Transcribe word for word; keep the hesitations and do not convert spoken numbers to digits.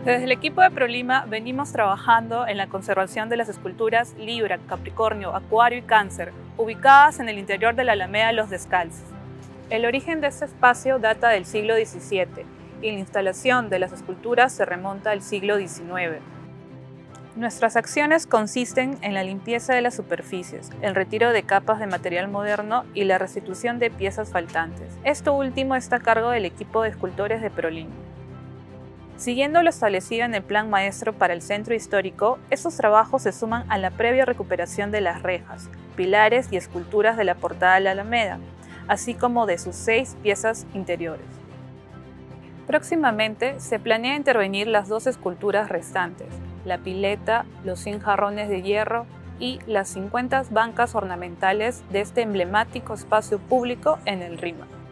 Desde el equipo de ProLima venimos trabajando en la conservación de las esculturas Libra, Capricornio, Acuario y Cáncer, ubicadas en el interior de la Alameda Los Descalzos. El origen de este espacio data del siglo diecisiete y la instalación de las esculturas se remonta al siglo diecinueve. Nuestras acciones consisten en la limpieza de las superficies, el retiro de capas de material moderno y la restitución de piezas faltantes. Esto último está a cargo del equipo de escultores de ProLima. Siguiendo lo establecido en el Plan Maestro para el Centro Histórico, estos trabajos se suman a la previa recuperación de las rejas, pilares y esculturas de la portada de la Alameda, así como de sus seis piezas interiores. Próximamente se planea intervenir las dos esculturas restantes, la pileta, los cien jarrones de hierro y las cincuenta bancas ornamentales de este emblemático espacio público en el RIMAC.